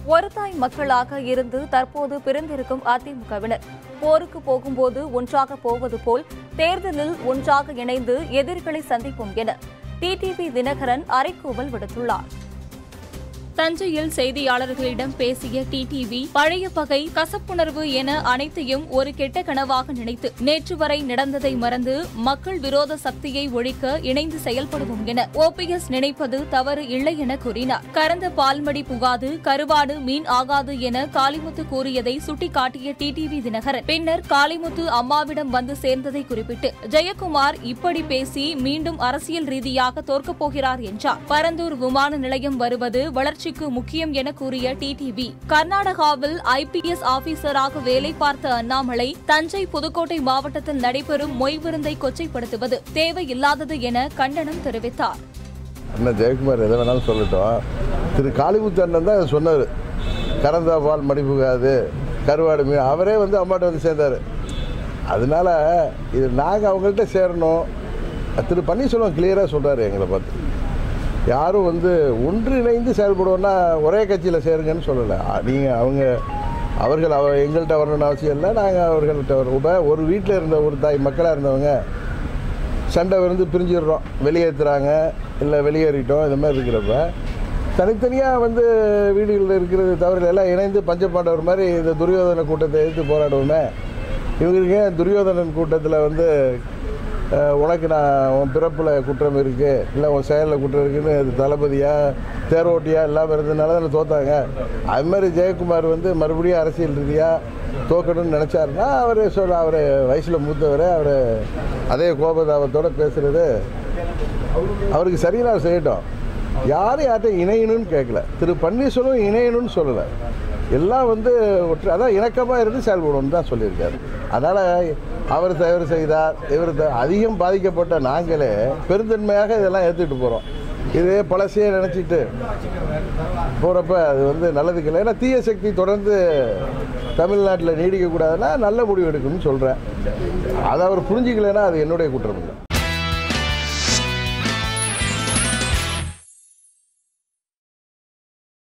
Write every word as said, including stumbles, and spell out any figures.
ஒரு தாய் மக்களாக இருந்து தற்போது பிரிந்திருக்கும் அதிமுகவினர் போருக்கு போகும்போது ஒன்றாக போவது போல் தேர்தலில் ஒன்றாக இணைந்து எதிரிகளை சந்திப்போம் என டி டி வி தினகரன் அறைகூவல் விடுத்துள்ளார். தஞ்சையில் செய்தியாளர்களிடம் பேசிய டி டி வி பழைய பகை, கசப்புணர்வு என அனைத்தையும் ஒரு கெட்ட கனவாக நினைத்து நேற்று வரை நடந்ததை மறந்து மக்கள் விரோத சக்தியை ஒழிக்க இணைந்து செயல்படுவோம் என ஓ பி எஸ் நினைப்பது தவறு இல்லை என கூறினார். கறந்த பால்மடி புகாது, கருவாடு மீன் ஆகாது என காளிமுத்து கூறியதை சுட்டிக்காட்டிய டி டி வி தினகரன் பின்னர் காளிமுத்து அம்மாவிடம் வந்து சேர்ந்ததை குறிப்பிட்டு ஜெயக்குமார் இப்படி பேசி மீண்டும் அரசியல் ரீதியாக தோற்கப் போகிறார் என்றார். பரந்தூர் விமான நிலையம் வருவது வளர்ச்சி முக்கியம் என கூறிய டி டி வி கர்நாடகாவில் ஐ பி எஸ் ஆபீசராக வேலை பார்த்த அண்ணாமலை தஞ்சை புதுக்கோட்டை மாவட்டத்தில் நடைபெறும் மொய் விருந்தை கொச்சைப்படுத்துவது தேவையில்லாதது என கண்டனம் தெரிவித்தார். ஜெயக்குமார் எதை வேணாலும் சொல்லட்டும், திரு காளிமுத்து அண்ணன் தான் சொன்னார், கறந்த பால் மடிப்புகாது, கருவாடு மீன். அவரே வந்து அம்மாட்ட வந்து சேர்ந்தார். அதனால இது நாங்கள் அவங்கள்ட்ட சேரணும். திரு பன்னீர்செல்வம் கிளியராக சொல்கிறாரு, எங்களை பார்த்து யாரும் வந்து ஒன்றிணைந்து செயல்படுவோன்னா ஒரே கட்சியில் சேருங்கன்னு சொல்லலை. நீங்கள் அவங்க அவர்கள் அவ எங்கள்கிட்ட வரணும்னு அவசியம் இல்லை, நாங்கள் அவர்கள்ட்ட வரோம். ஒரு வீட்டில் இருந்த ஒரு தாய் மக்களாக இருந்தவங்க சண்டை வந்து பிரிஞ்சிடுறோம், வெளியேற்றுறாங்க இல்லை வெளியேறிட்டோம், இந்த மாதிரி இருக்கிறப்ப தனித்தனியாக வந்து வீடுகளில் இருக்கிறது தவறு எல்லாம் இணைந்து பஞ்சபாண்டவர் மாதிரி இந்த துரியோதன கூட்டத்தை எதிர்த்து போராடுவோமே. இவங்களுக்கு ஏன் துரியோதனன் கூட்டத்தில் வந்து உனக்கு நான் உன் பிறப்பில் குற்றம் இருக்குது இல்லை உன் செயலில் குற்றம் இருக்குதுன்னு அது தளபதியாக தேரோட்டியாக இல்லாமல் இருந்ததுனால தானே தோத்தாங்க. அது மாதிரி ஜெயக்குமார் வந்து மறுபடியும் அரசியல் ரீதியாக தோக்கணும்னு நினச்சாருன்னா அவர் சொல்ல அவர் வயசில் மூத்தவர், அவர் அதே கோபதாபத்தோடு பேசுகிறது அவருக்கு சரியான செய்யட்டும். யாரும் யார்கிட்ட இணையணும்னு கேட்கல. திரு பன்னீர்செல்வம் இணையணும்னு சொல்லலை, எல்லாம் வந்து ஒற்று அதான் இணக்கமாக இருந்து செயல்படணும்னு தான் சொல்லியிருக்காரு. அதனால் அவர் தவறு செய்தார், இவர் அதிகம் பாதிக்கப்பட்ட நாங்களே பெருந்தன்மையாக இதெல்லாம் ஏற்றுக்கிட்டு போகிறோம். இதே பழசையே நினச்சிட்டு போகிறப்ப அது வந்து நல்லதுக்கு இல்லை. ஏன்னா தீய சக்தி தொடர்ந்து தமிழ்நாட்டில் நீடிக்கக்கூடாதுன்னா நல்ல முடிவு எடுக்கணும்னு சொல்கிறேன். அதை அவர் புரிஞ்சிக்கலைன்னா அது என்னுடைய குற்றம் இல்லை.